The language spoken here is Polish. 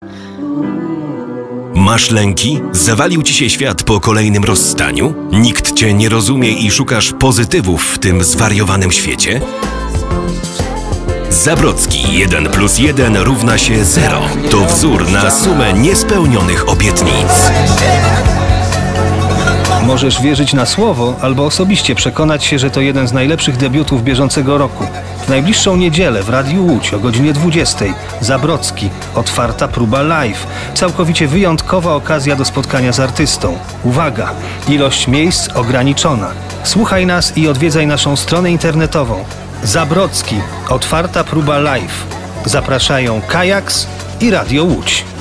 Masz lęki? Zawalił ci się świat po kolejnym rozstaniu? Nikt cię nie rozumie i szukasz pozytywów w tym zwariowanym świecie? Zabrodzki 1 + 1 równa się 0. To wzór na sumę niespełnionych obietnic. Możesz wierzyć na słowo albo osobiście przekonać się, że to jeden z najlepszych debiutów bieżącego roku. W najbliższą niedzielę w Radiu Łódź o godzinie 20:00 Zabrodzki, otwarta próba live. Całkowicie wyjątkowa okazja do spotkania z artystą. Uwaga! Ilość miejsc ograniczona. Słuchaj nas i odwiedzaj naszą stronę internetową. Zabrodzki, otwarta próba live. Zapraszają Kajaks i Radio Łódź.